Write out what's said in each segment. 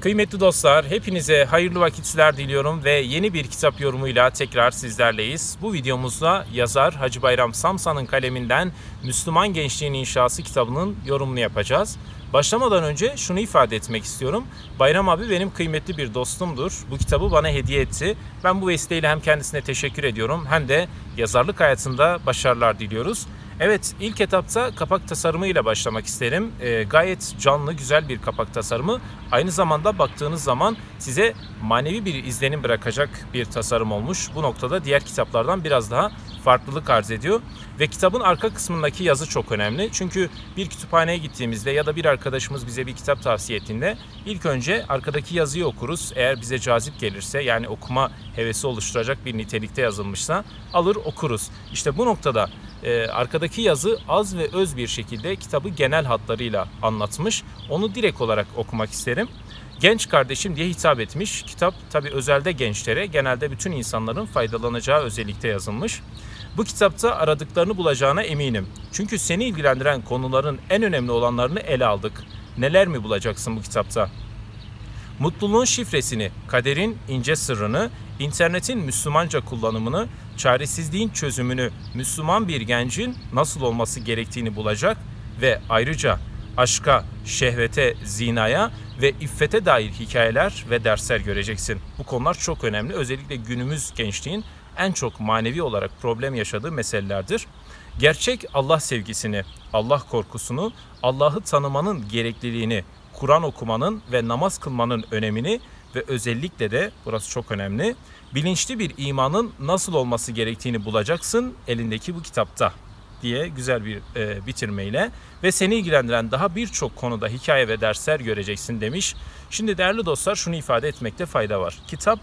Kıymetli dostlar, hepinize hayırlı vakitler diliyorum ve yeni bir kitap yorumuyla tekrar sizlerleyiz. Bu videomuzda yazar Hacı Bayram Samsa'nın kaleminden Müslüman Gençliğin İnşası kitabının yorumunu yapacağız. Başlamadan önce şunu ifade etmek istiyorum. Bayram abi benim kıymetli bir dostumdur. Bu kitabı bana hediye etti. Ben bu vesileyle hem kendisine teşekkür ediyorum hem de yazarlık hayatında başarılar diliyoruz. Evet, ilk etapta kapak tasarımıyla başlamak isterim. Gayet canlı, güzel bir kapak tasarımı. Aynı zamanda baktığınız zaman size manevi bir izlenim bırakacak bir tasarım olmuş. Bu noktada diğer kitaplardan biraz daha farklılık arz ediyor. Ve kitabın arka kısmındaki yazı çok önemli. Çünkü bir kütüphaneye gittiğimizde ya da bir arkadaşımız bize bir kitap tavsiye ettiğinde ilk önce arkadaki yazıyı okuruz. Eğer bize cazip gelirse, yani okuma hevesi oluşturacak bir nitelikte yazılmışsa alır okuruz. İşte bu noktada arkadaki yazı az ve öz bir şekilde kitabı genel hatlarıyla anlatmış. Onu direkt olarak okumak isterim. Genç kardeşim diye hitap etmiş. Kitap tabii özelde gençlere, genelde bütün insanların faydalanacağı özellikle yazılmış. Bu kitapta aradıklarını bulacağına eminim. Çünkü seni ilgilendiren konuların en önemli olanlarını ele aldık. Neler mi bulacaksın bu kitapta? Mutluluğun şifresini, kaderin ince sırrını, internetin Müslümanca kullanımını, çaresizliğin çözümünü, Müslüman bir gencin nasıl olması gerektiğini bulacak ve ayrıca aşka, şehvete, zinaya ve iffete dair hikayeler ve dersler göreceksin. Bu konular çok önemli. Özellikle günümüz gençliğin en çok manevi olarak problem yaşadığı meselelerdir. Gerçek Allah sevgisini, Allah korkusunu, Allah'ı tanımanın gerekliliğini, Kur'an okumanın ve namaz kılmanın önemini ve özellikle de, burası çok önemli, bilinçli bir imanın nasıl olması gerektiğini bulacaksın elindeki bu kitapta diye güzel bir bitirmeyle ve seni ilgilendiren daha birçok konuda hikaye ve dersler göreceksin demiş. Şimdi değerli dostlar, şunu ifade etmekte fayda var. Kitap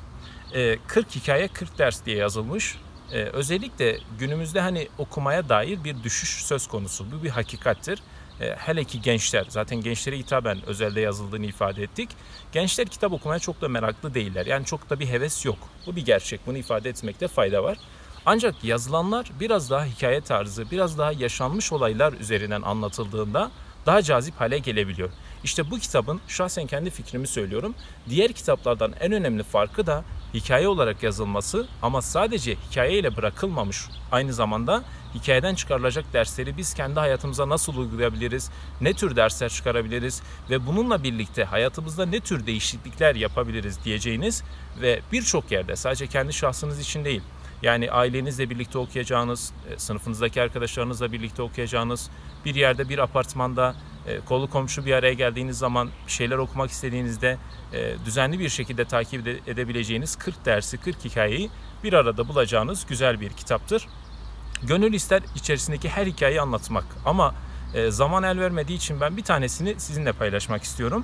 40 hikaye 40 ders diye yazılmış. Özellikle günümüzde hani okumaya dair bir düşüş söz konusu. Bu bir hakikattir. Hele ki gençler, zaten gençlere hitaben özelde yazıldığını ifade ettik. Gençler kitap okumaya çok da meraklı değiller. Yani çok da bir heves yok. Bu bir gerçek. Bunu ifade etmekte fayda var. Ancak yazılanlar biraz daha hikaye tarzı, biraz daha yaşanmış olaylar üzerinden anlatıldığında daha cazip hale gelebiliyor. İşte bu kitabın, şahsen kendi fikrimi söylüyorum, diğer kitaplardan en önemli farkı da hikaye olarak yazılması, ama sadece hikayeyle bırakılmamış. Aynı zamanda hikayeden çıkarılacak dersleri biz kendi hayatımıza nasıl uygulayabiliriz, ne tür dersler çıkarabiliriz ve bununla birlikte hayatımızda ne tür değişiklikler yapabiliriz diyeceğiniz ve birçok yerde, sadece kendi şahsınız için değil, yani ailenizle birlikte okuyacağınız, sınıfınızdaki arkadaşlarınızla birlikte okuyacağınız, bir yerde, bir apartmanda, kolu komşu bir araya geldiğiniz zaman bir şeyler okumak istediğinizde düzenli bir şekilde takip edebileceğiniz 40 dersi, 40 hikayeyi bir arada bulacağınız güzel bir kitaptır. Gönül ister içerisindeki her hikayeyi anlatmak, ama zaman el vermediği için ben bir tanesini sizinle paylaşmak istiyorum.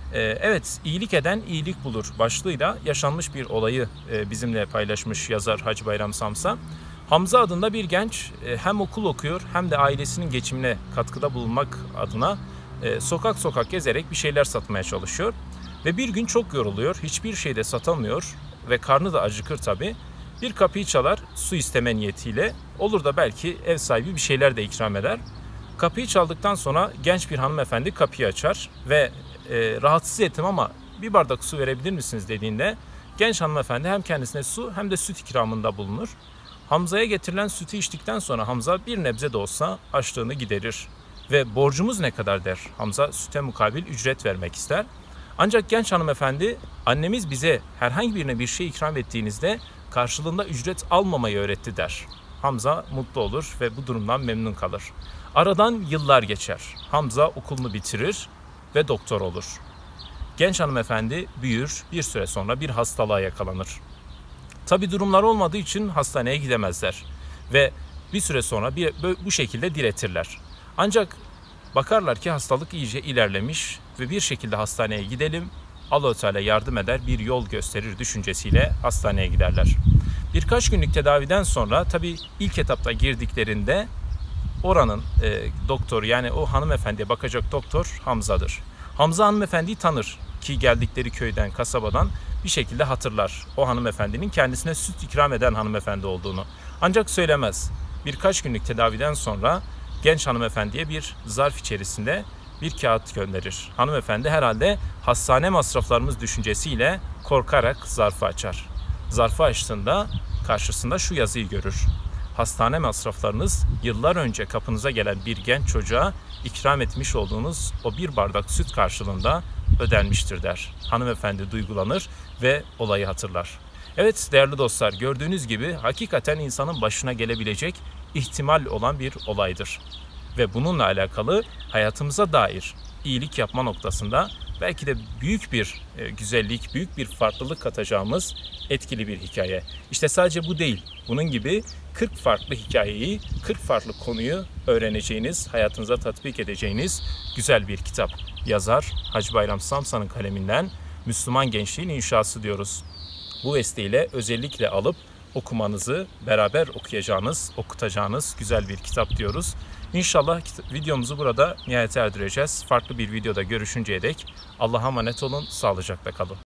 Evet, iyilik eden iyilik bulur başlığıyla yaşanmış bir olayı bizimle paylaşmış yazar Hacı Bayram Samsa. Hamza adında bir genç hem okul okuyor hem de ailesinin geçimine katkıda bulunmak adına sokak sokak gezerek bir şeyler satmaya çalışıyor. Ve bir gün çok yoruluyor, hiçbir şey de satamıyor ve karnı da acıkır tabii. Bir kapıyı çalar su isteme niyetiyle, olur da belki ev sahibi bir şeyler de ikram eder. Kapıyı çaldıktan sonra genç bir hanımefendi kapıyı açar ve rahatsız ettim ama bir bardak su verebilir misiniz dediğinde genç hanımefendi hem kendisine su hem de süt ikramında bulunur. Hamza'ya getirilen sütü içtikten sonra Hamza bir nebze de olsa açlığını giderir ve borcumuz ne kadar der. Hamza süte mukabil ücret vermek ister. Ancak genç hanımefendi, annemiz bize herhangi birine bir şey ikram ettiğinizde karşılığında ücret almamayı öğretti der. Hamza mutlu olur ve bu durumdan memnun kalır. Aradan yıllar geçer. Hamza okulunu bitirir ve doktor olur. Genç hanımefendi büyür, bir süre sonra bir hastalığa yakalanır. Tabi durumlar olmadığı için hastaneye gidemezler ve bir süre sonra bu şekilde diretirler. Ancak bakarlar ki hastalık iyice ilerlemiş ve bir şekilde hastaneye gidelim, Allah-u Teala yardım eder, bir yol gösterir düşüncesiyle hastaneye giderler. Birkaç günlük tedaviden sonra tabi ilk etapta girdiklerinde oranın doktoru, yani o hanımefendiye bakacak doktor Hamza'dır. Hamza hanımefendiyi tanır ki geldikleri köyden, kasabadan bir şekilde hatırlar o hanımefendinin kendisine süt ikram eden hanımefendi olduğunu. Ancak söylemez. Birkaç günlük tedaviden sonra genç hanımefendiye bir zarf içerisinde bir kağıt gönderir. Hanımefendi herhalde hastane masraflarımız düşüncesiyle korkarak zarfı açar. Zarfı açtığında karşısında şu yazıyı görür: hastane masraflarınız yıllar önce kapınıza gelen bir genç çocuğa ikram etmiş olduğunuz o bir bardak süt karşılığında ödenmiştir der. Hanımefendi duygulanır ve olayı hatırlar. Evet değerli dostlar, gördüğünüz gibi hakikaten insanın başına gelebilecek ihtimal olan bir olaydır. Ve bununla alakalı hayatımıza dair iyilik yapma noktasında belki de büyük bir güzellik, büyük bir farklılık katacağımız etkili bir hikaye. İşte sadece bu değil. Bunun gibi 40 farklı hikayeyi, 40 farklı konuyu öğreneceğiniz, hayatınıza tatbik edeceğiniz güzel bir kitap. Yazar Hacı Bayram Samsa'nın kaleminden Müslüman Gençliğin İnşası diyoruz. Bu vesileyle özellikle alıp okumanızı, beraber okuyacağınız, okutacağınız güzel bir kitap diyoruz. İnşallah videomuzu burada nihayete erdireceğiz. Farklı bir videoda görüşünceye dek Allah'a emanet olun, sağlıcakla kalın.